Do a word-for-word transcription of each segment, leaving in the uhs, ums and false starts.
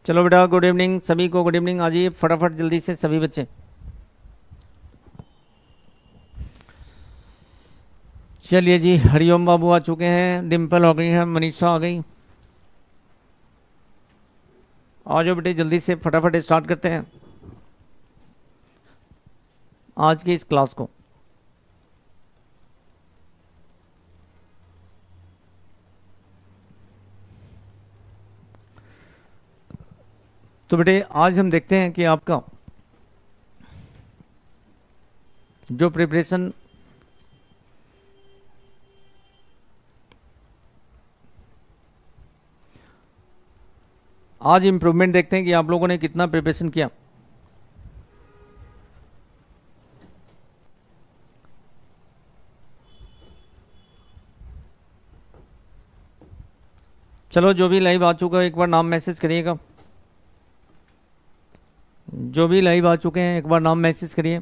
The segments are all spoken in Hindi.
चलो बेटा, गुड इवनिंग सभी को, गुड इवनिंग। आ जाइए फटाफट जल्दी से सभी बच्चे। चलिए जी, हरिओम बाबू आ चुके हैं, डिम्पल हो गई है, मनीषा आ गई। आ जाओ बेटे, जल्दी से फटाफट स्टार्ट करते हैं आज की इस क्लास को। तो बेटे आज हम देखते हैं कि आपका जो प्रिपरेशन आज इम्प्रूवमेंट देखते हैं कि आप लोगों ने कितना प्रिपरेशन किया। चलो, जो भी लाइव आ चुका है एक बार नाम मैसेज करिएगा। जो भी लाइव आ चुके हैं एक बार नाम मैसेज करिए।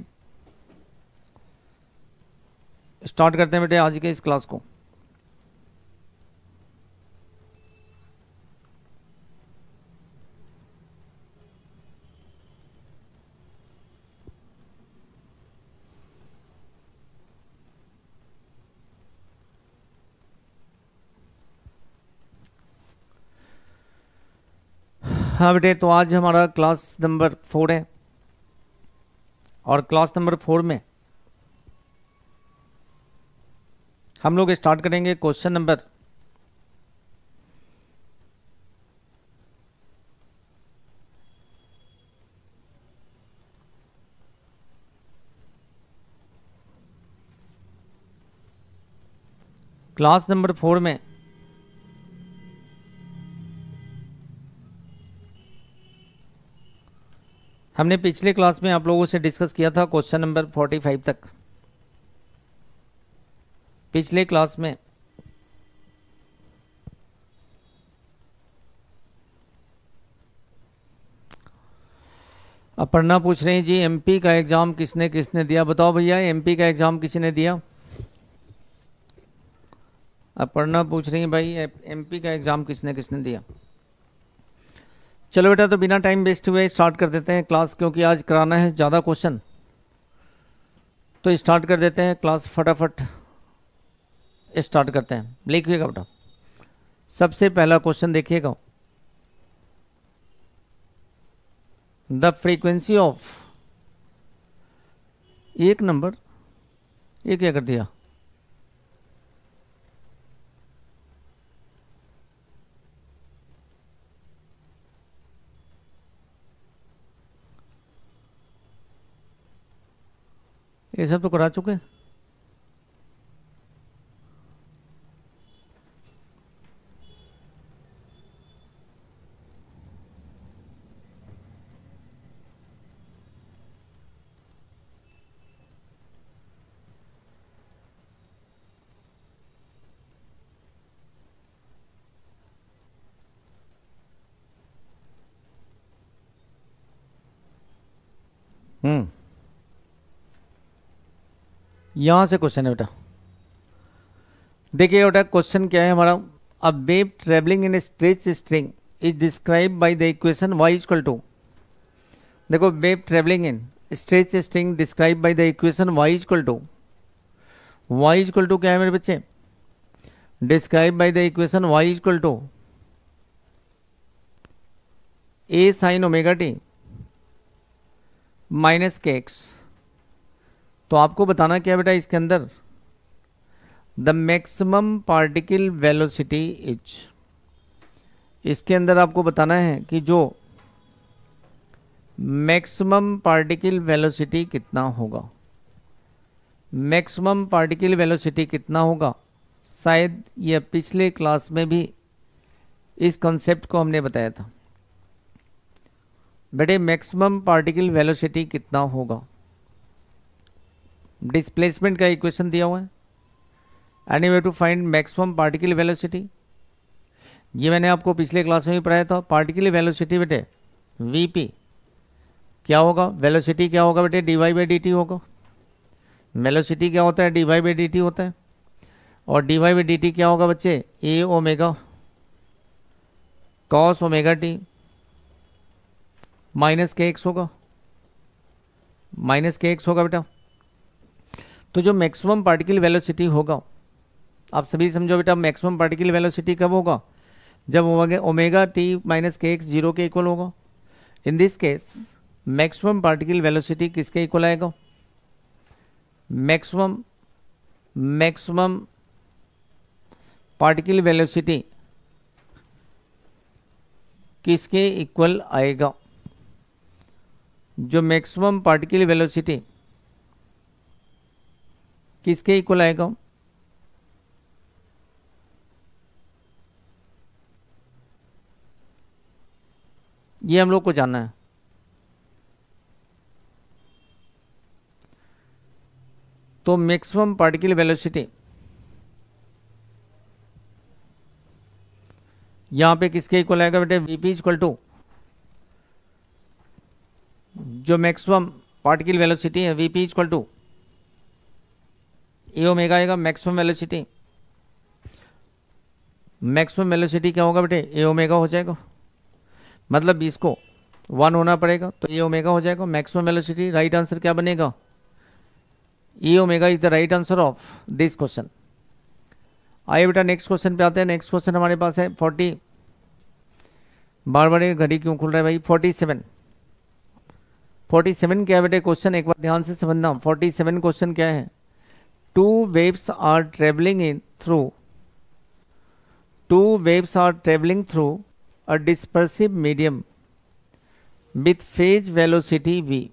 स्टार्ट करते हैं बेटे आज के इस क्लास को। हाँ बेटे, तो आज हमारा क्लास नंबर फोर है और क्लास नंबर फोर में हम लोग स्टार्ट करेंगे question number class number four में हमने पिछले क्लास में आप लोगों से डिस्कस किया था क्वेश्चन नंबर फोर्टी फाइव तक। पिछले क्लास में अपर्णा पूछ रही जी, एमपी का एग्जाम किसने किसने दिया? बताओ भैया, एमपी का एग्जाम किसी ने दिया? अपर्णा पूछ रही है भाई, एमपी का एग्जाम किसने किसने दिया? चलो बेटा, तो बिना टाइम वेस्ट हुए स्टार्ट कर देते हैं क्लास, क्योंकि आज कराना है ज़्यादा क्वेश्चन। तो स्टार्ट कर देते हैं क्लास, फटाफट स्टार्ट करते हैं। लिखिएगा बेटा, सबसे पहला क्वेश्चन देखिएगा। द फ्रीक्वेंसी ऑफ एक नंबर, ये क्या कर दिया? ये सब तो करा चुके। हम्म यहां से क्वेश्चन है बेटा। देखिए बेटा, क्वेश्चन क्या है हमारा। A wave travelling in stretch string is describe by the equation y equal to. देखो, wave travelling in stretch string describe by the equation y equal to. y equal to क्या है मेरे बच्चे? Describe by the equation y equal to A sine omega T minus K X. तो आपको बताना क्या बेटा इसके अंदर? The maximum particle velocity is. इसके अंदर आपको बताना है कि जो मैक्सिमम पार्टिकल वेलोसिटी कितना होगा। मैक्सिमम पार्टिकल वेलोसिटी कितना होगा? शायद यह पिछले क्लास में भी इस कॉन्सेप्ट को हमने बताया था। बेटे, मैक्सिमम पार्टिकल वेलोसिटी कितना होगा? डिस्प्लेसमेंट का इक्वेशन दिया हुआ है, any way to find maximum particle velocity. ये मैंने आपको पिछले क्लास में भी पढ़ाया था। पार्टिकल वेलोसिटी बेटे वीपी क्या होगा? वेलोसिटी क्या होगा बेटे? D Y by D T होगा। वेलोसिटी क्या होता है? D Y by D T होता है। और D Y by D T क्या होगा बच्चे? A omega cos omega T minus K X होगा, माइनस के एक्स होगा बेटा। तो जो मैक्सिमम पार्टिकल वेलोसिटी होगा, आप सभी समझो बेटा, मैक्सिमम पार्टिकल वेलोसिटी कब होगा, जब omega T minus K X zero के इक्वल होगा। In this case maximum particle velocity किसके इक्वल आएगा, मैक्सिमम मैक्सिमम पार्टिकल वेलोसिटी किसके इक्वल आएगा, जो मैक्सिमम पार्टिकल वेलोसिटी किसके इक्वल आएगा, ये हम लोग को जानना है। तो मैक्सिमम पार्टिकल वेलोसिटी यहां पे किसके इक्वल आएगा बेटे, वीपी इक्वल टू जो मैक्सिमम पार्टिकल वेलोसिटी है, VP equal to A omega आएगा। मैक्सिमम वेलोसिटी मैक्सिमम वेलोसिटी क्या होगा बेटे, ए ओमेगा हो जाएगा, मतलब इसको वन होना पड़ेगा तो ए ओमेगा हो जाएगा मैक्सिमम वेलोसिटी। राइट आंसर क्या बनेगा, A omega is the right answer of this question. आइए बेटा नेक्स्ट क्वेश्चन पे आते हैं। नेक्स्ट क्वेश्चन हमारे पास है फोर्टी, बार बार घड़ी क्यों खुल रहा है भाई, फोर्टी सेवन। फोर्टी सेवन क्या है बेटे क्वेश्चन, एक बार ध्यान से समझना। फोर्टी सेवन क्वेश्चन क्या है, two waves are travelling in through two waves are travelling through a dispersive medium with phase velocity v.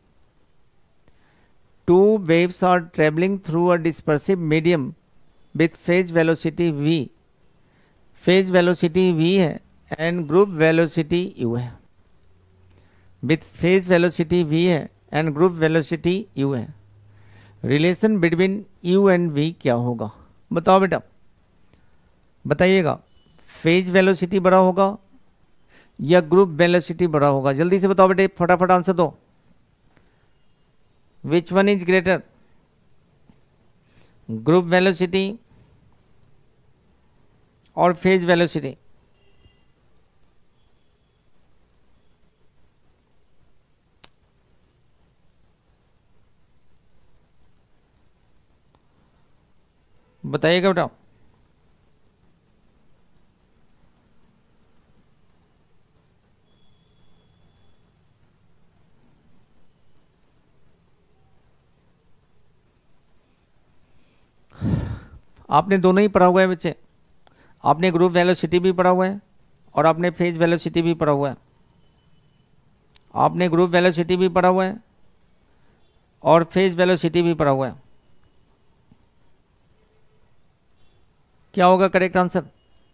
Two waves are traveling through a dispersive medium with phase velocity v. Phase velocity v है and group velocity u है। With phase velocity v है and group velocity u है। Relation between u and v क्या होगा, बताओ बेटा, बताइएगा। फेज वेलोसिटी बड़ा होगा या ग्रुप वेलोसिटी बड़ा होगा, जल्दी से बताओ बेटे, फटाफट आंसर दो। Which one is greater, group velocity और फेज वेलोसिटी? बताइएगा बेटा। आपने दोनों ही पढ़ा हुआ है बच्चे, आपने ग्रुप वेलोसिटी भी पढ़ा हुआ है और आपने फेज वेलोसिटी भी पढ़ा हुआ है। आपने ग्रुप वेलोसिटी भी पढ़ा हुआ है और फेज वेलोसिटी भी पढ़ा हुआ है। क्या होगा करेक्ट आंसर?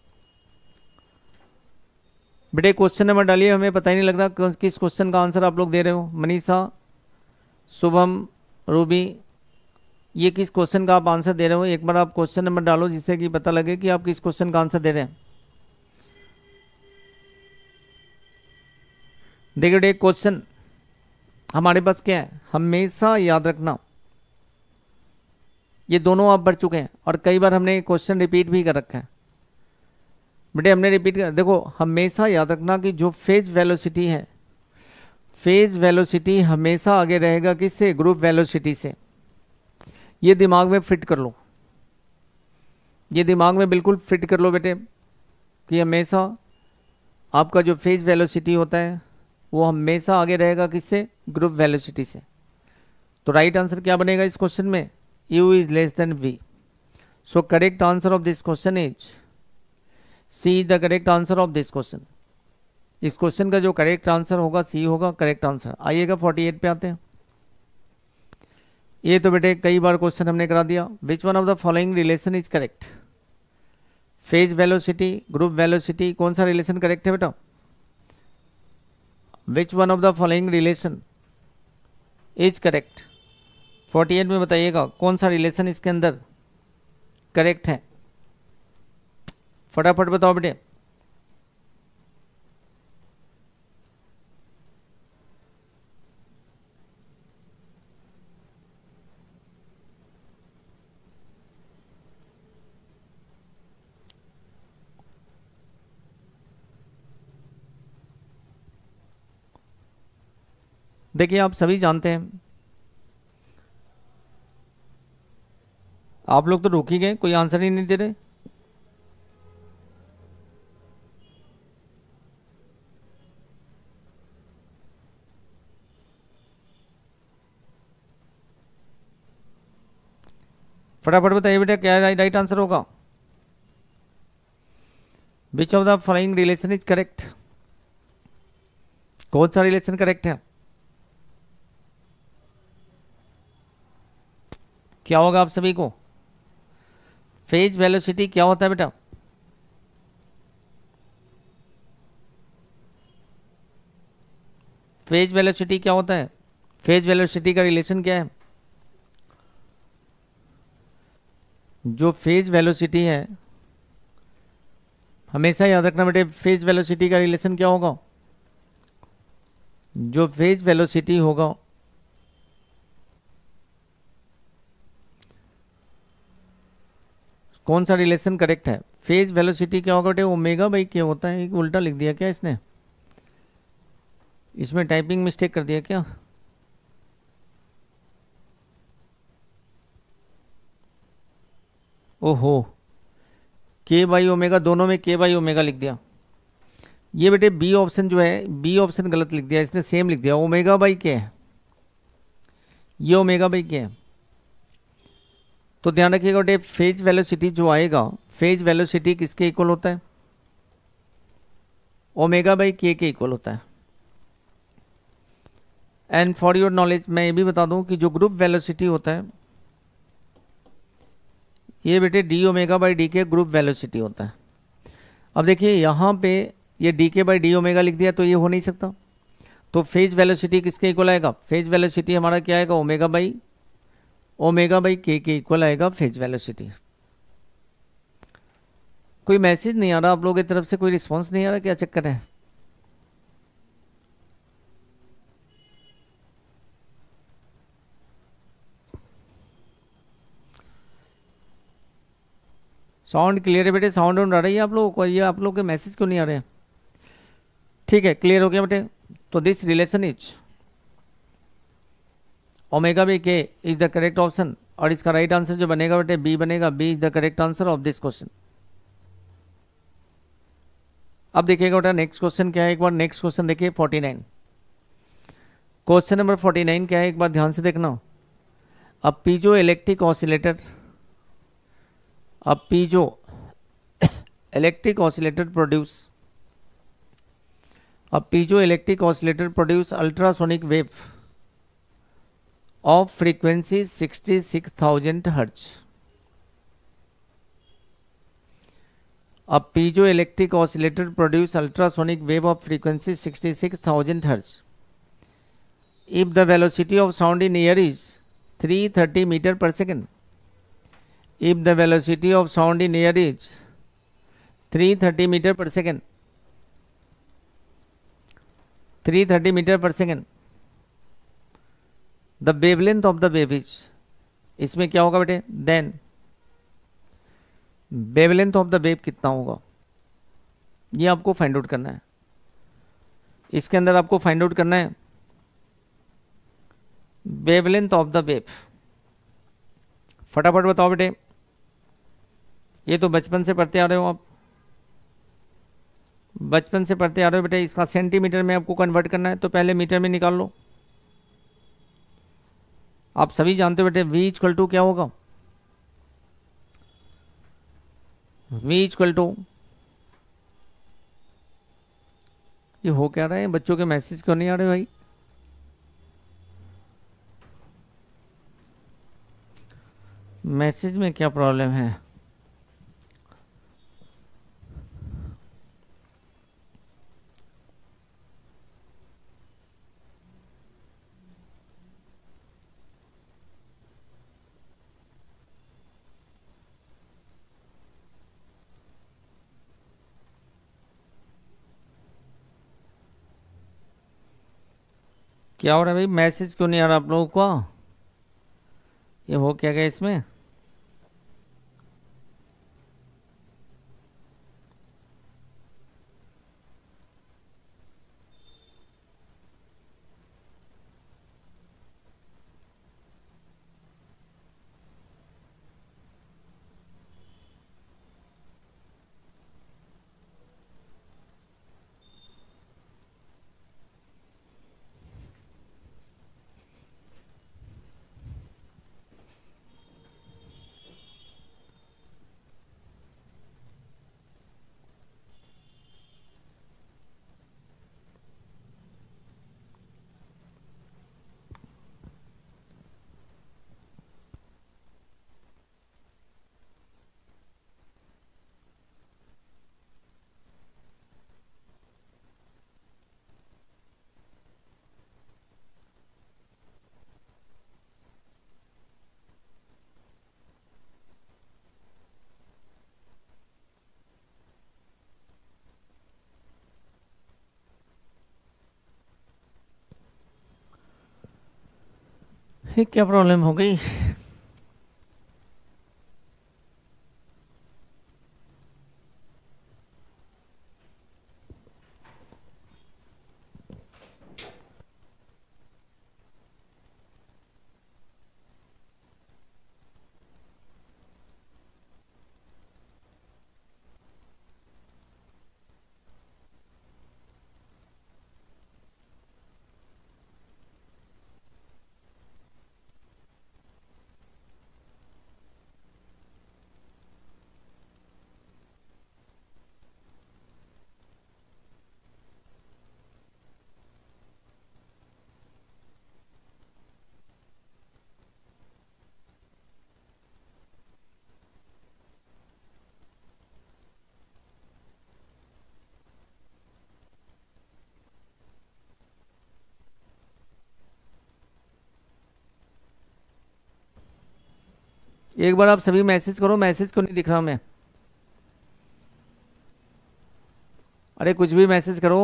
बेटे क्वेश्चन नंबर डालिए, हमें पता ही नहीं लग रहा किस क्वेश्चन का आंसर आप लोग दे रहे हो। मनीषा, शुभम, रूबी, ये किस क्वेश्चन का आप आंसर दे रहे हो? एक बार आप क्वेश्चन नंबर डालो जिससे कि पता लगे कि आप किस क्वेश्चन का आंसर दे रहे हैं। देखिए बेटे क्वेश्चन हमारे पास क्या है, हमेशा याद रखना, ये दोनों आप पढ़ चुके हैं और कई बार हमने क्वेश्चन रिपीट भी कर रखा है। बेटे हमने रिपीट कर, देखो हमेशा याद रखना कि जो फेज वेलोसिटी है, फेज वेलोसिटी हमेशा आगे रहेगा किससे, ग्रुप वेलोसिटी से। ये दिमाग में फिट कर लो, ये दिमाग में बिल्कुल फिट कर लो बेटे कि हमेशा आपका जो फेज वेलोसिटी होता है वो हमेशा आगे रहेगा किससे, ग्रुप वेलोसिटी से। तो राइट आंसर क्या बनेगा इस क्वेश्चन में, u is less than v। So correct answer of this question is C is the correct answer of this question. इस क्वेश्चन का जो करेक्ट आंसर होगा सी होगा करेक्ट आंसर। आइएगा अड़तालीस पे आते हैं। ये तो बेटे कई बार क्वेश्चन हमने करा दिया। Which one of the following relation is correct, phase velocity, group velocity, कौन सा रिलेशन करेक्ट है बेटा? Which one of the following relation is correct, अड़तालीस में बताइएगा कौन सा रिलेशन इसके अंदर करेक्ट है, फटाफट बताओ बेटे। देखिए आप सभी जानते हैं, आप लोग तो रुक ही गए, कोई आंसर ही नहीं दे रहे। फटाफट बताइए बेटा क्या राइट आंसर होगा। Which of the following relation is correct, कौन सा रिलेशन करेक्ट है? क्या होगा आप सभी को? फेज वेलोसिटी क्या होता है बेटा? फेज वेलोसिटी क्या होता है? फेज वेलोसिटी का रिलेशन क्या है? जो फेज वेलोसिटी है, हमेशा याद रखना बेटे, फेज वेलोसिटी का रिलेशन क्या होगा? जो फेज वेलोसिटी होगा कौन सा रिलेशन करेक्ट है? फेज वेलोसिटी क्या होगा बेटे? ओमेगा बाई के होता है। एक उल्टा लिख दिया क्या इसने? इसमें टाइपिंग मिस्टेक कर दिया क्या? ओहो, के बाई ओमेगा, दोनों में के बाई ओमेगा लिख दिया। ये बेटे बी ऑप्शन जो है, बी ऑप्शन गलत लिख दिया इसने, सेम लिख दिया, ओमेगा बाई के है, ये ओमेगा बाई के है। तो ध्यान रखिएगा बेटे, फेज वेलोसिटी जो आएगा, फेज वेलोसिटी किसके इक्वल होता है? ओमेगा बाई के के इक्वल होता है। एंड फॉर योर नॉलेज मैं ये भी बता दूं कि जो ग्रुप वेलोसिटी होता है, ये बेटे d omega by d k group velocity होता है। अब देखिए यहाँ पे ये डी के बाई डी ओमेगा लिख दिया, तो ये हो नहीं सकता। तो फेज वेलोसिटी किसके इक्वल आएगा? फेज वेलोसिटी हमारा क्या आएगा? ओमेगा बाई ओमेगा बाई के के इक्वल आएगा फेज वेलोसिटी। कोई मैसेज नहीं आ रहा आप लोगों की तरफ से, कोई रिस्पॉन्स नहीं आ रहा, क्या चक्कर है? साउंड क्लियर है बेटे? साउंड आ रही है आप लोगों को? ये आप लोग के मैसेज क्यों नहीं आ रहे हैं? ठीक है, क्लियर हो गया बेटे। तो this relation is omega by k is the correct option, और इसका राइट आंसर जो बनेगा बेटे बी बनेगा। B is the correct answer of this question. अब देखिएगा बेटा नेक्स्ट क्वेश्चन क्या है, एक बार नेक्स्ट क्वेश्चन देखिए forty nine. Question number forty nine क्या है, एक बार ध्यान से देखना। A piezoelectric oscillator, a piezoelectric oscillator produce a piezoelectric oscillator produce ultrasonic wave of frequency sixty-six thousand hertz. A piezoelectric oscillator produce ultrasonic wave of frequency sixty-six thousand hertz. If the velocity of sound in air is three hundred thirty meter per second, if the velocity of sound in air is three hundred thirty meter per second, three hundred thirty meter per second, the wavelength of the wave is, इसमें क्या होगा बेटे? Then wavelength of the wave कितना होगा, ये आपको फाइंड आउट करना है। इसके अंदर आपको फाइंड आउट करना है वेवलेंथ ऑफ द वेव। फटाफट बताओ बेटे, ये तो बचपन से पढ़ते आ रहे हो आप, बचपन से पढ़ते आ रहे हो बेटे। इसका सेंटीमीटर में आपको कन्वर्ट करना है, तो पहले मीटर में निकाल लो। आप सभी जानते हो बेटे v इक्वल टू क्या होगा? v इक्वल टू, ये हो क्या रहा है? बच्चों के मैसेज क्यों नहीं आ रहे भाई? मैसेज में क्या प्रॉब्लम है? क्या हो रहा है भाई? मैसेज क्यों नहीं आ रहा आप लोगों को? ये हो क्या गया इसमें? ये क्या प्रॉब्लम हो गई? एक बार आप सभी मैसेज करो, मैसेज क्यों नहीं दिख रहा मैं? अरे कुछ भी मैसेज करो।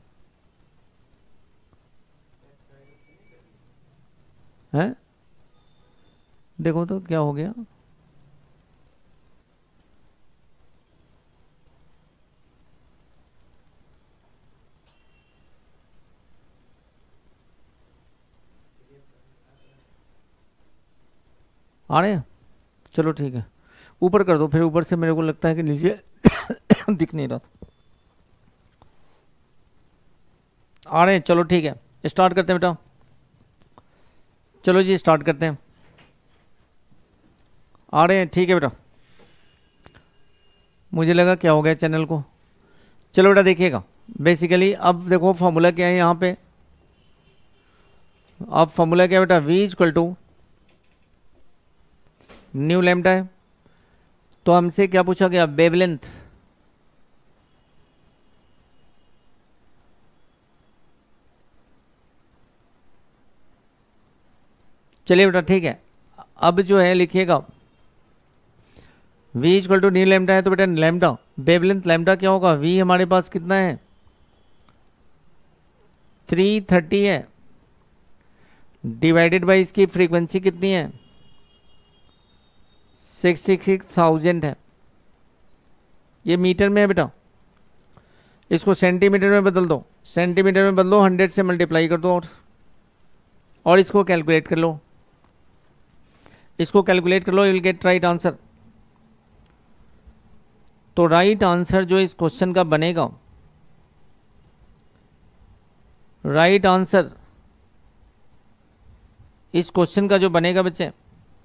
हैं? देखो तो क्या हो गया? आ रहे हैं? चलो ठीक है, ऊपर कर दो फिर, ऊपर से मेरे को लगता है कि नीचे दिख नहीं रहा था। आ रहे हैं? चलो ठीक है, स्टार्ट करते हैं बेटा। चलो जी स्टार्ट करते हैं। आ रहे हैं? ठीक है बेटा। मुझे लगा क्या हो गया चैनल को। चलो बेटा देखिएगा, बेसिकली अब देखो फॉर्मूला क्या है यहाँ पे। अब फॉर्मूला क्या है बेटा? v equal to nu lambda है। तो हमसे क्या पूछा गया? वेवलेंथ। चलिए बेटा ठीक है, अब जो है लिखिएगा v equal to nu lambda है, तो बेटा लैम्डा वेवलेंथ लैम्डा क्या होगा? v हमारे पास कितना है? थ्री थर्टी है, डिवाइडेड बाई इसकी फ्रीक्वेंसी कितनी है? सिक्स सिक्स सिक्स थाउजेंड है। ये मीटर में है बेटा, इसको सेंटीमीटर में बदल दो, सेंटीमीटर में बदलो, हंड्रेड से मल्टीप्लाई कर दो और और इसको कैलकुलेट कर लो, इसको कैलकुलेट कर लो, you will get right answer. तो राइट आंसर जो इस क्वेश्चन का बनेगा, राइट आंसर इस क्वेश्चन का जो बनेगा बच्चे,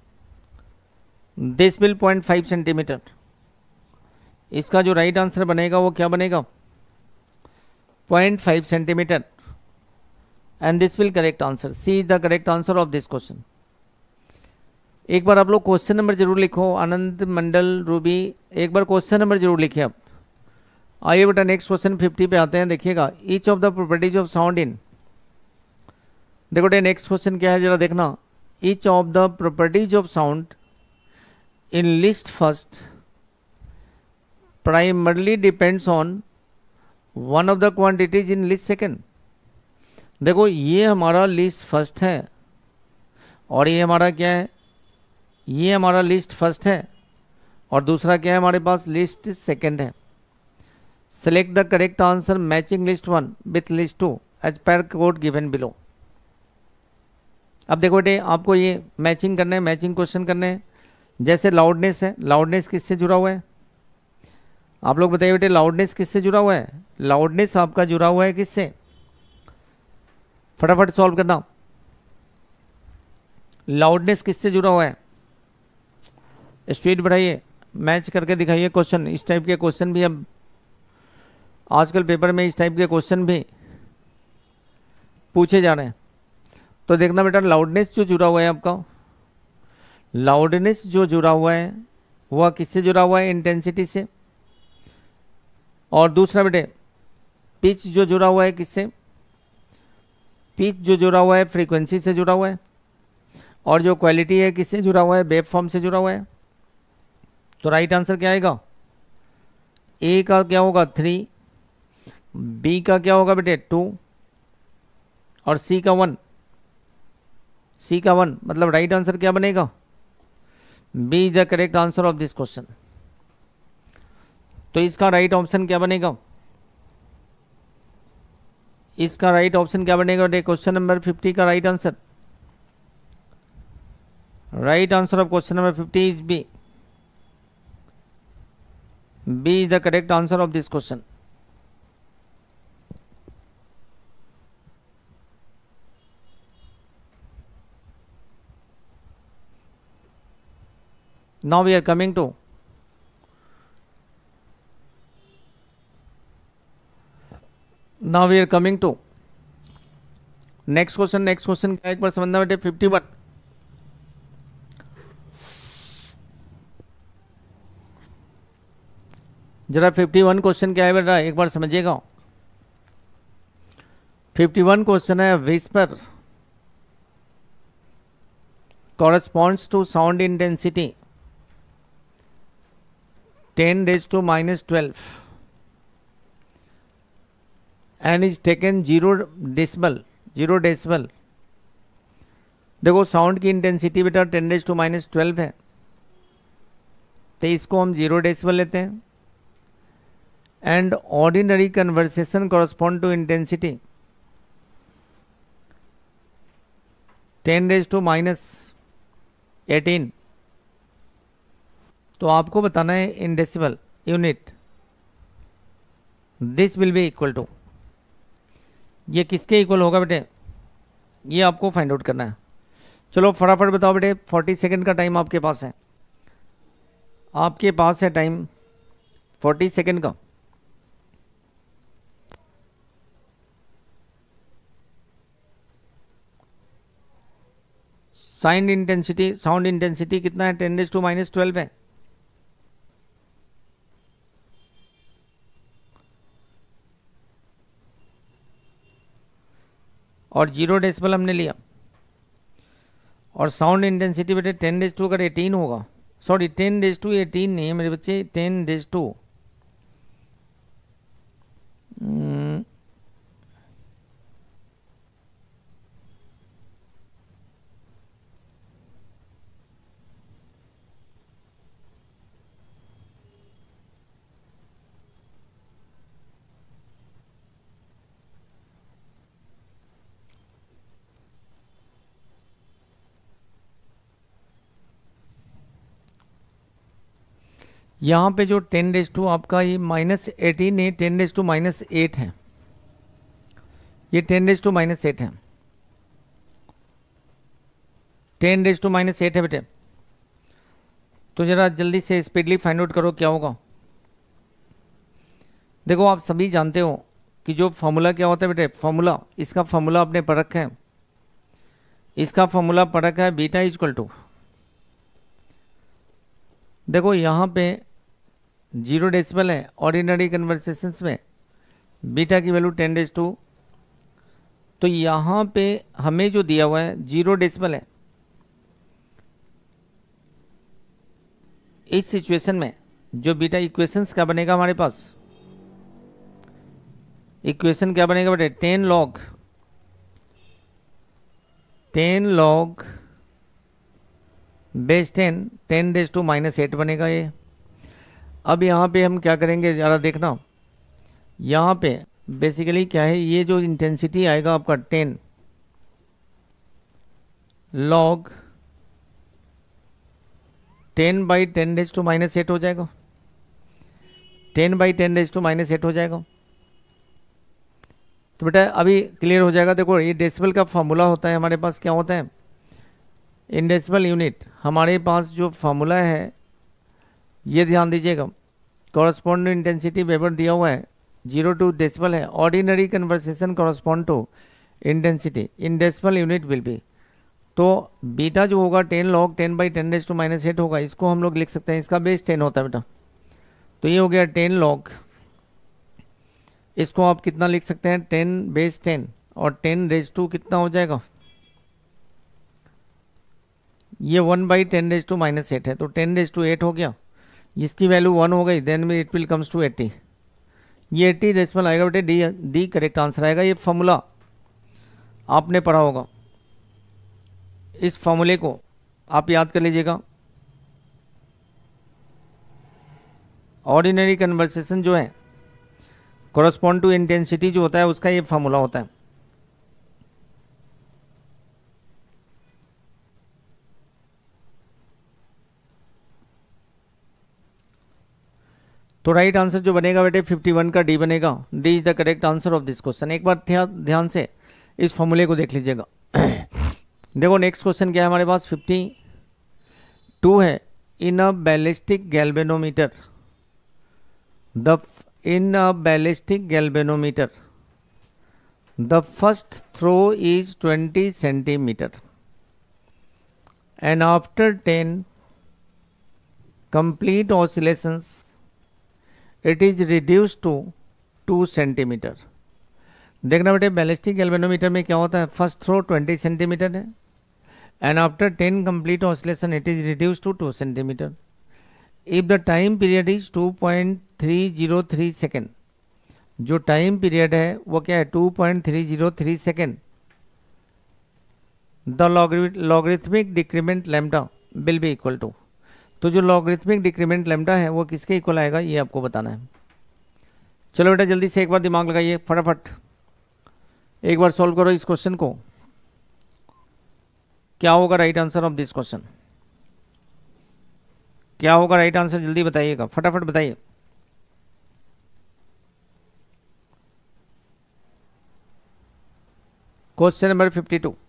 डेसिबल पॉइंट फाइव सेंटीमीटर। इसका जो राइट आंसर बनेगा वो क्या बनेगा? Point five centimeter. And this will correct answer, C is the correct answer of this question. एक बार आप लोग क्वेश्चन नंबर जरूर लिखो। आनंद मंडल रूबी, एक बार क्वेश्चन नंबर जरूर लिखिए आप। आइए बेटा नेक्स्ट क्वेश्चन फिफ्टी पे आते हैं। देखिएगा, each of the properties of sound in, देखो बेटा नेक्स्ट क्वेश्चन क्या है जरा देखना। Each of the properties of sound in list first primarily depends on one of the quantities in list second। देखो ये हमारा लिस्ट फर्स्ट है और ये हमारा क्या है? ये हमारा लिस्ट फर्स्ट है और दूसरा क्या है हमारे पास? लिस्ट सेकंड है। Select the correct answer matching list one with list two as per code given below. अब देखो बेटे आपको ये मैचिंग करना है, मैचिंग क्वेश्चन करने हैं। जैसे लाउडनेस है, लाउडनेस किससे जुड़ा हुआ है? आप लोग बताइए बेटे, लाउडनेस किससे जुड़ा हुआ है? लाउडनेस आपका जुड़ा हुआ है किससे? फटाफट सॉल्व करना। लाउडनेस किससे जुड़ा हुआ है? स्पीड बढ़ाइए, मैच करके दिखाइए क्वेश्चन। इस टाइप के क्वेश्चन भी अब आजकल पेपर में इस टाइप के क्वेश्चन भी पूछे जा रहे हैं। तो देखना बेटा, लाउडनेस जो जुड़ा हुआ है आपका, लाउडनेस जो जुड़ा हुआ है वह किससे जुड़ा हुआ है? इंटेंसिटी से। और दूसरा बेटे पिच जो जुड़ा हुआ है किससे? पिच जो जुड़ा हुआ है फ्रीक्वेंसी से जुड़ा हुआ है। और जो क्वालिटी है किससे जुड़ा हुआ है? वेव फॉर्म से जुड़ा हुआ है। तो राइट आंसर क्या आएगा? ए का क्या होगा? थ्री, बी का क्या होगा बेटे? टू और सी का वन। सी का वन, मतलब राइट आंसर क्या बनेगा? B is the correct answer of this question. तो इसका राइट ऑप्शन क्या बनेगा? इसका राइट ऑप्शन क्या बनेगा? क्वेश्चन नंबर फिफ्टी का right answer, right answer of question number fifty is B. B is the correct answer of this question. Now we are coming to now we are coming to next question. next question क्या एक बार समझना बेटे? Fifty one. जरा फिफ्टी वन क्वेश्चन क्या है बेटा, एक बार समझिएगा। फिफ्टी वन क्वेश्चन है, whisper corresponds to sound intensity ten raised to minus twelve and is taken zero decibel zero decibel। देखो साउंड की इंटेंसिटी बेटा ten raise to minus twelve है, तो इसको हम जीरो डेसिबल लेते हैं। And ordinary conversation correspond to intensity ten raise to minus eighteen. तो आपको बताना है in decibel unit, this will be equal to, ये किसके इक्वल होगा बेटे, ये आपको फाइंड आउट करना है। चलो फटाफट बताओ बेटे, फोर्टी सेकेंड का टाइम आपके पास है, आपके पास है टाइम फोर्टी सेकेंड का। साउंड इंटेंसिटी साउंड इंटेंसिटी कितना है? Ten raise to minus twelve है। और जीरो डेसिबल हमने लिया, और साउंड इंटेंसिटी बेटे टेन रेज टू अगर एटीन होगा, sorry ten raise to eighteen नहीं है मेरे बच्चे, टेन रेज टू यहाँ पे जो टेन रेज टू आपका ये माइनस एटीन है, ten raise to minus eight है, ये ten raise to minus eight है, ten raise to minus eight है बेटे। तो जरा जल्दी से स्पीडली फाइंड आउट करो क्या होगा। देखो आप सभी जानते हो कि जो फॉर्मूला क्या होता है बेटे, फॉर्मूला, इसका फॉर्मूला आपने पढ़ रखा है, इसका फॉर्मूला पढ़ रखा है बीटा इक्वल टू, देखो यहाँ पे जीरो डेसिबल है, ऑर्डिनरी कन्वर्सेशंस में बीटा की वैल्यू टेन रेज टू, तो यहाँ पे हमें जो दिया हुआ है जीरो डेसिबल है। इस सिचुएशन में जो बीटा इक्वेशंस क्या बनेगा हमारे पास, इक्वेशन क्या बनेगा बेटे, ten log ten log base ten ten raise to minus eight बनेगा ये। अब यहाँ पे हम क्या करेंगे ज़रा देखना, यहाँ पे बेसिकली क्या है, ये जो इंटेंसिटी आएगा आपका ten log ten by ten raise to minus eight हो जाएगा, ten by ten raise to minus eight हो जाएगा। तो बेटा अभी क्लियर हो जाएगा। देखो ये डेसिबल का फॉर्मूला होता है हमारे पास, क्या होता है इन डेसिबल यूनिट, हमारे पास जो फॉर्मूला है ये ध्यान दीजिएगा, कॉरस्पॉन्डिंग इंटेंसिटी वेबर दिया हुआ है, जीरो टू डेसिबल है, ordinary conversation correspond to intensity in decibel unit will be. तो बीटा जो होगा ten log ten by ten raise to minus eight होगा, इसको हम लोग लिख सकते हैं, इसका बेस टेन होता है बेटा। तो ये हो गया टेन लॉग, इसको आप कितना लिख सकते हैं, टेन बेस टेन, और टेन रेज टू कितना हो जाएगा, ये one by ten raise to minus eight है, तो टेन रेज टू एट हो गया, इसकी वैल्यू वन हो गई, then it will comes to eighty, ये एट्टी डेसिमल आएगा बेटे, डी डी करेक्ट आंसर आएगा। ये फॉर्मूला आपने पढ़ा होगा, इस फॉर्मूले को आप याद कर लीजिएगा। ऑर्डिनरी कन्वर्सेशन जो है कोरस्पॉन्ड टू इंटेंसिटी जो होता है उसका ये फॉर्मूला होता है। तो राइट आंसर जो बनेगा बेटे इक्यावन का डी बनेगा। D is the correct answer of this question. एक बार ध्यान से इस फॉर्मूले को देख लीजिएगा। देखो नेक्स्ट क्वेश्चन क्या है हमारे पास, बावन है। In a ballistic galvanometer the in a ballistic galvanometer the first throw is twenty centimeter and after ten complete oscillations it is reduce to two centimeter. देखना बेटे बैलिस्टिक गैल्वेनोमीटर में क्या होता है, फर्स्ट थ्रो ट्वेंटी सेंटीमीटर है and after ten complete oscillation it is reduce to two centimeter. If the time period is two point three zero three second, जो टाइम पीरियड है वो क्या है two point three zero three second, the logarithmic decrement lambda will be equal to. तो जो लॉगरिथमिक डिक्रीमेंट लैम्डा है वो किसके इक्वल आएगा ये आपको बताना है। चलो बेटा जल्दी से एक बार दिमाग लगाइए, फटाफट एक बार सॉल्व करो इस क्वेश्चन को। क्या होगा right answer of this question, क्या होगा राइट आंसर, जल्दी बताइएगा, फटाफट बताइए। Question number fifty two.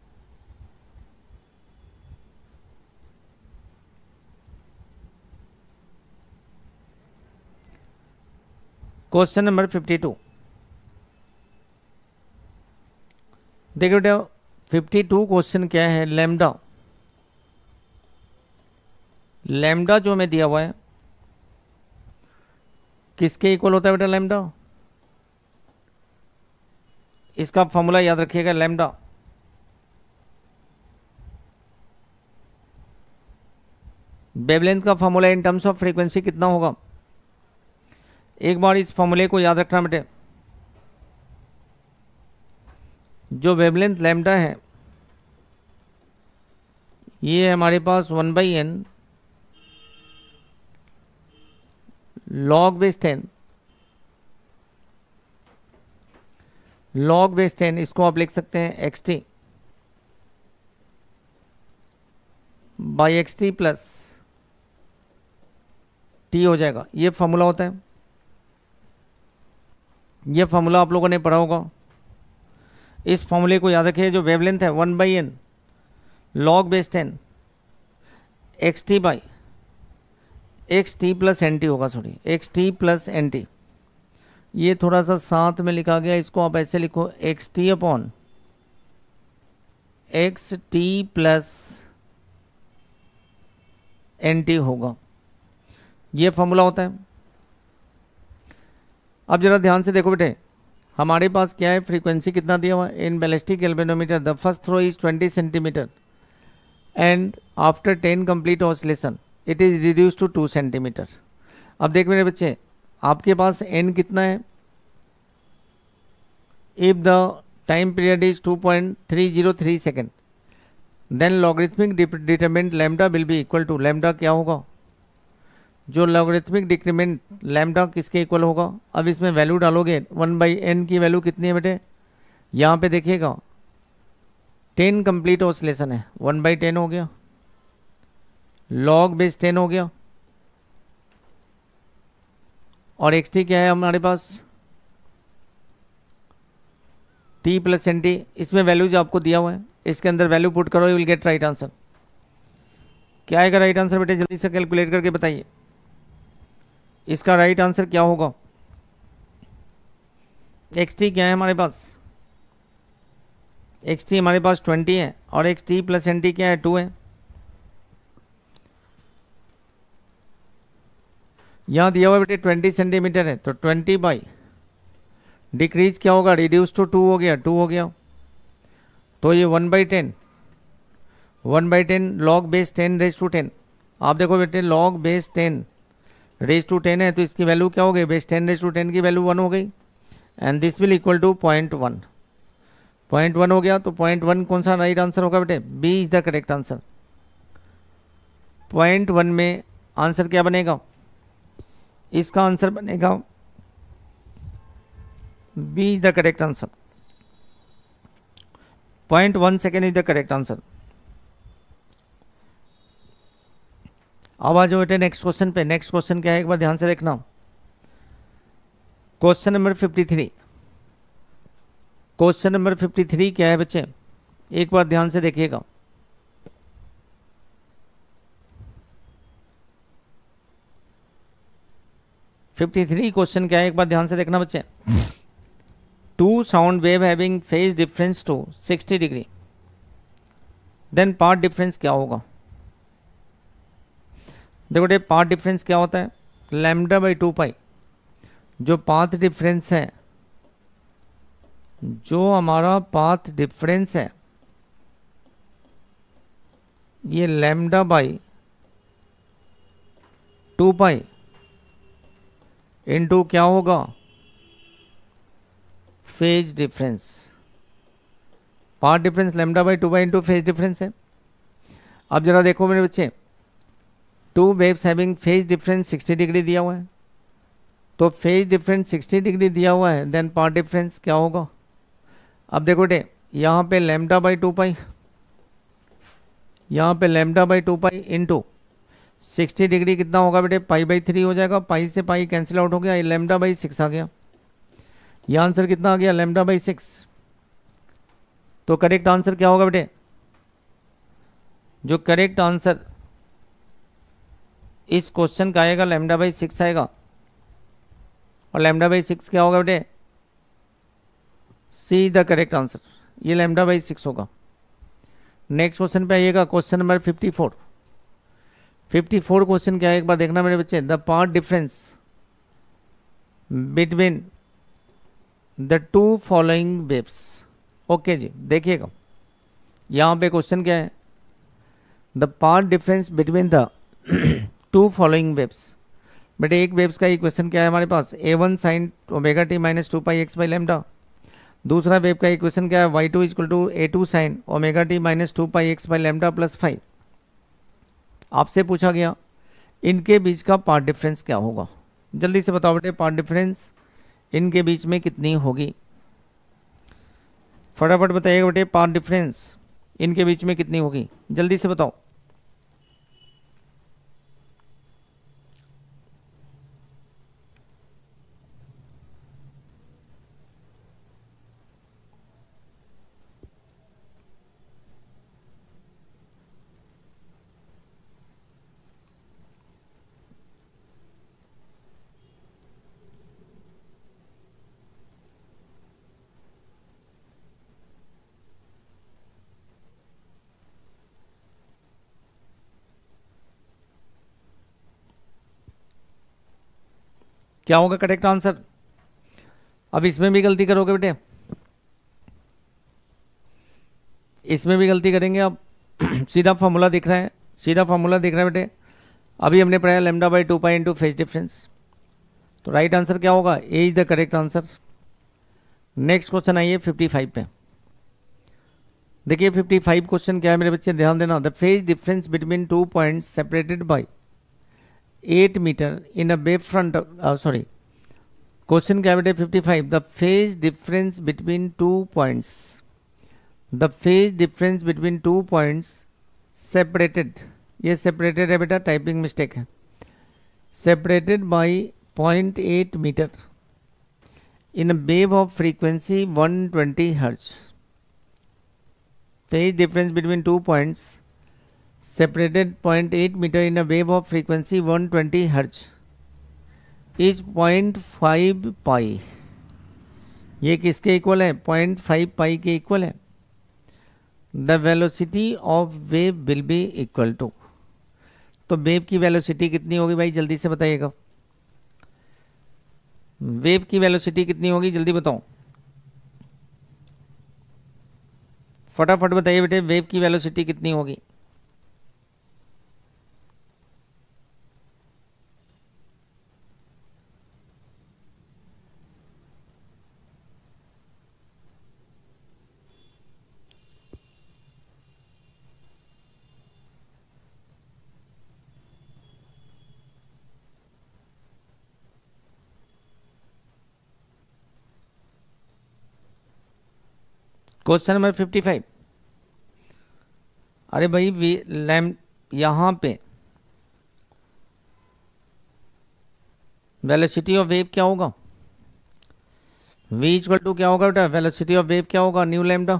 Question number fifty two देखिए बेटा, फिफ्टी टू क्वेश्चन क्या है, लैम्डा। लैम्डा जो हमें दिया हुआ है किसके इक्वल होता है बेटा लैम्डा, इसका फॉर्मूला याद रखिएगा लैम्डा। वेवलेंथ का formula in terms of frequency कितना होगा, एक बार इस फॉर्मूले को याद रखना बेटे। जो वेवलेंथ लैम्डा है ये है हमारे पास one by n log base ten, log base ten, इसको आप लिख सकते हैं x t by x t plus t हो जाएगा। ये फॉर्मूला होता है, ये फॉर्मूला आप लोगों ने पढ़ा होगा। इस फॉर्मूले को याद रखिए, जो वेवलेंथ है one by n log base ten x t by x t plus n t होगा, sorry x t plus n t. ये थोड़ा सा साथ में लिखा गया, इसको आप ऐसे लिखो x t upon x t plus n t होगा, ये फॉर्मूला होता है। अब जरा ध्यान से देखो बेटे, हमारे पास क्या है, फ्रीक्वेंसी कितना दिया हुआ है, in ballistic galvanometer the first throw is twenty centimeter and after ten complete oscillation it is reduce to two centimeter. अब देख मेरे बच्चे, आपके पास एन कितना है, if the time period is two point three zero three second then logarithmic determinant lambda will be equal to, lambda क्या होगा, जो लॉगरिथमिक डिक्रीमेंट लैम्डा किसके इक्वल होगा। अब इसमें वैल्यू डालोगे, वन बाई एन की वैल्यू कितनी है बेटे, यहाँ पे देखिएगा टेन कंप्लीट ऑसिलेशन है, वन बाई टेन हो गया, लॉग बेस टेन हो गया, और एक्स टी क्या है हमारे पास टी प्लस एन टी। इसमें वैल्यू जो आपको दिया हुआ है इसके अंदर वैल्यू पुट करो, you will get right answer. क्या आएगा राइट आंसर बेटे, जल्दी से कैलकुलेट करके बताइए इसका राइट आंसर क्या होगा। एक्स टी क्या है हमारे पास, एक्स टी हमारे पास ट्वेंटी है और x t plus n t क्या है, टू है। यहाँ दिया हुआ बेटे ट्वेंटी सेंटीमीटर है, तो ट्वेंटी बाई डिक्रीज क्या होगा, रिड्यूस टू टू हो गया, टू हो गया, तो ये one by ten, one by ten log base ten raise to ten. आप देखो बेटे log base ten raise to ten है, तो इसकी वैल्यू क्या हो गई, base ten raise to ten की वैल्यू वन हो गई, and this will equal to point one. Point one हो गया, तो पॉइंट वन कौन सा राइट आंसर होगा बेटे? B is the correct answer. Point one में आंसर क्या बनेगा? इसका आंसर बनेगा B is the correct answer. Point one second is the correct answer. अब आ जाओ बेटे नेक्स्ट क्वेश्चन पे। नेक्स्ट क्वेश्चन क्या है एक बार ध्यान से देखना। Question number fifty three. Question number fifty three क्या है बच्चे? एक बार ध्यान से देखिएगा। फिफ्टी थ्री क्वेश्चन क्या है एक बार ध्यान से देखना बच्चे। Two sound wave having phase difference to sixty degree, then path difference क्या होगा? देखो बेटे पाथ डिफरेंस क्या होता है? Lambda by two pi. जो पाथ डिफरेंस है, जो हमारा पाथ डिफरेंस है, ये lambda by two pi into क्या होगा? Phase difference. Path difference lambda by two pi into phase difference है। अब जरा देखो मेरे बच्चे, two waves having phase difference sixty degree दिया हुआ है, तो फेज डिफरेंस सिक्सटी डिग्री दिया हुआ है, देन पाथ डिफरेंस क्या होगा? अब देखो बेटे यहाँ पे लैम्डा बाई टू पाई, यहाँ पे lambda by two pi into sixty degree कितना होगा बेटे? पाई बाई थ्री हो जाएगा। पाई से पाई कैंसिल आउट हो गया, ये लैम्डा बाई सिक्स आ गया। ये आंसर कितना आ गया? Lambda by six. तो करेक्ट आंसर क्या होगा बेटे? जो करेक्ट आंसर इस क्वेश्चन का आएगा लैम्डा बाई सिक्स आएगा। और लैम्डा बाई सिक्स क्या होगा बेटे? C the correct answer. ये लैम्डा बाई सिक्स होगा। नेक्स्ट क्वेश्चन पे आइएगा, question number fifty four. Fifty four question क्या है एक बार देखना मेरे बच्चे। The path difference between the two following waves. Okay जी, देखिएगा यहाँ पे क्वेश्चन क्या है? The path difference between the two following waves. बेटे एक वेव्स का इक्वेशन क्या है हमारे पास? A one sine omega T minus two pi x by lambda. दूसरा वेव का इक्वेशन क्या है? Y two equal to A two sine omega T minus two pi x by lambda plus five. आपसे पूछा गया इनके बीच का पाथ डिफरेंस क्या होगा? जल्दी से बताओ बेटे, पाथ डिफरेंस इनके बीच में कितनी होगी? फटाफट बताइएगा बेटे, पाथ डिफरेंस इनके बीच में कितनी होगी? जल्दी से बताओ। क्या होगा करेक्ट आंसर? अब इसमें भी गलती करोगे बेटे, इसमें भी गलती करेंगे। अब सीधा फॉर्मूला दिख रहा है, सीधा फॉर्मूला दिख रहा है बेटे। अभी हमने पढ़ा lambda by two pi into phase difference. तो राइट आंसर क्या होगा? A is the correct answer. Next question आइए फिफ्टी फाइव पे। देखिए फिफ्टी फाइव क्वेश्चन क्या है मेरे बच्चे, ध्यान देना। The phase difference between two points separated by eight metre in a wave front, sorry question क्या है बेटे fifty five. The phase difference between two points, the phase difference between two points separated, ये सेपरेटेड है बेटा, टाइपिंग मिस्टेक है। Separated by point eight metre in a wave of frequency one twenty hertz. Phase difference between two points separated zero point eight meter in a wave of frequency one hundred twenty hertz is zero point five pi। ये किसके इक्वल है? zero point five pi के इक्वल है। The velocity of wave will be equal to, तो वेव की वेलोसिटी कितनी होगी भाई? जल्दी से बताइएगा, वेव की वेलोसिटी कितनी होगी? जल्दी बताओ, फटाफट बताइए बेटे, वेव की वेलोसिटी कितनी होगी? Question number fifty five. अरे भाई वी लैम यहाँ पे वेलोसिटी ऑफ वेव क्या होगा? v इक्वल टू क्या होगा बेटा? वेलोसिटी ऑफ वेव क्या होगा? Nu lambda.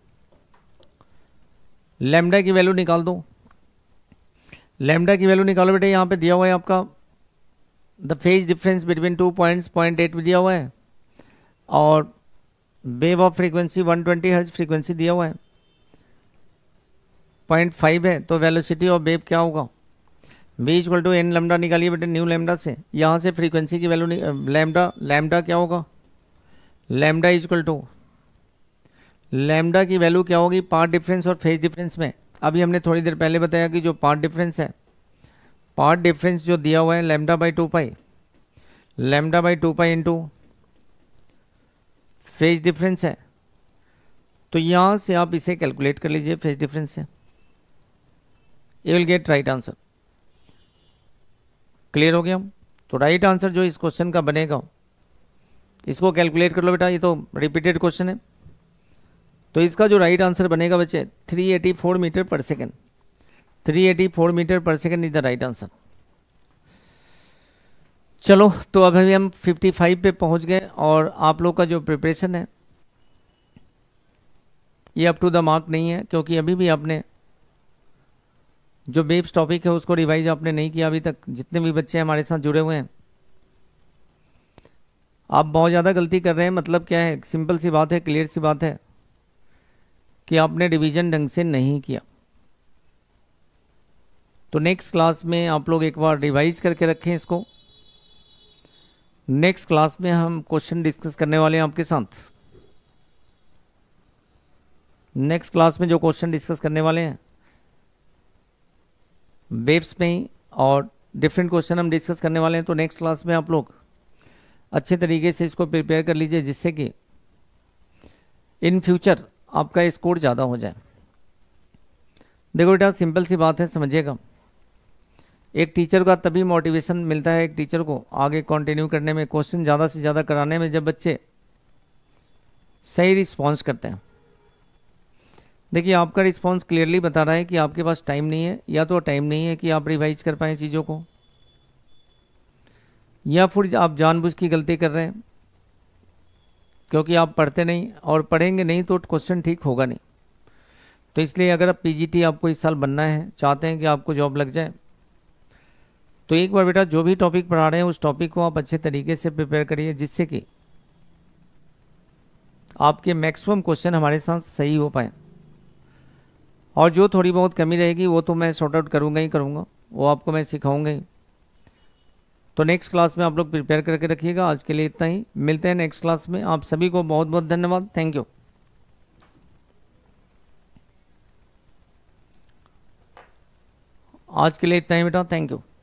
लैम्डा की वैल्यू निकाल दो। लैम्डा की वैल्यू निकालो बेटा। यहाँ पे दिया हुआ है आपका the phase difference between two points point eight भी दिया हुआ है, और wave of frequency one twenty hertz frequency दिया हुआ है, पॉइंट फाइव है। तो वेलोसिटी ऑफ वेव क्या होगा? v equal to n lambda निकालिए बेटे न्यू लैम्डा से। यहाँ से फ्रीक्वेंसी की वैल्यू लैम्डा, लैम्डा क्या होगा? लैम्डा इक्वल टू लैम्डा की वैल्यू क्या होगी? पार्ट डिफरेंस और फेज डिफरेंस में अभी हमने थोड़ी देर पहले बताया कि जो पार्ट डिफरेंस है, पार्ट डिफरेंस जो दिया हुआ है lambda by two pi, lambda by two pi into phase difference है। तो यहाँ से आप इसे कैलकुलेट कर लीजिए फेज डिफरेंस से, you will get right answer. Clear हो गया? तो राइट आंसर जो इस क्वेश्चन का बनेगा, इसको कैलकुलेट कर लो बेटा, ये तो रिपीटेड क्वेश्चन है। तो इसका जो राइट आंसर बनेगा बच्चे three eighty four metre per second, three eighty four metre per second is the right answer. चलो तो अब अभी हम फिफ्टी फाइव पे पहुंच गए, और आप लोग का जो प्रिपरेशन है ये अप टू द मार्क नहीं है, क्योंकि अभी भी आपने जो वेव्स टॉपिक है उसको रिवाइज आपने नहीं किया अभी तक। जितने भी बच्चे हमारे साथ जुड़े हुए हैं, आप बहुत ज़्यादा गलती कर रहे हैं। मतलब क्या है, सिंपल सी बात है, क्लियर सी बात है कि आपने रिवीजन ढंग से नहीं किया। तो नेक्स्ट क्लास में आप लोग एक बार रिवाइज करके रखें इसको। नेक्स्ट क्लास में हम क्वेश्चन डिस्कस करने वाले हैं आपके साथ। नेक्स्ट क्लास में जो क्वेश्चन डिस्कस करने वाले हैं वेव्स में ही, और डिफरेंट क्वेश्चन हम डिस्कस करने वाले हैं। तो नेक्स्ट क्लास में आप लोग अच्छे तरीके से इसको प्रिपेयर कर लीजिए, जिससे कि इन फ्यूचर आपका स्कोर ज़्यादा हो जाए। देखो बेटा सिंपल सी बात है, समझिएगा। एक टीचर का तभी मोटिवेशन मिलता है एक टीचर को आगे कंटिन्यू करने में, क्वेश्चन ज़्यादा से ज़्यादा कराने में, जब बच्चे सही रिस्पॉन्स करते हैं। देखिए आपका रिस्पॉन्स क्लियरली बता रहा है कि आपके पास टाइम नहीं है, या तो टाइम नहीं है कि आप रिवाइज कर पाएँ चीज़ों को, या फिर आप जानबूझ की गलती कर रहे हैं क्योंकि आप पढ़ते नहीं, और पढ़ेंगे नहीं तो क्वेश्चन ठीक होगा नहीं। तो इसलिए अगर आप पीजीटी आपको इस साल बनना है, चाहते हैं कि आपको जॉब लग जाए, तो एक बार बेटा जो भी टॉपिक पढ़ा रहे हैं उस टॉपिक को आप अच्छे तरीके से प्रिपेयर करिए, जिससे कि आपके मैक्सिमम क्वेश्चन हमारे साथ सही हो पाए। और जो थोड़ी बहुत कमी रहेगी वो तो मैं सॉर्ट आउट करूँगा ही करूँगा, वो आपको मैं सिखाऊंगा ही। तो नेक्स्ट क्लास में आप लोग प्रिपेयर करके रखिएगा। आज के लिए इतना ही, मिलते हैं नेक्स्ट क्लास में। आप सभी को बहुत बहुत धन्यवाद, थैंक यू। आज के लिए इतना ही बेटा, थैंक यू।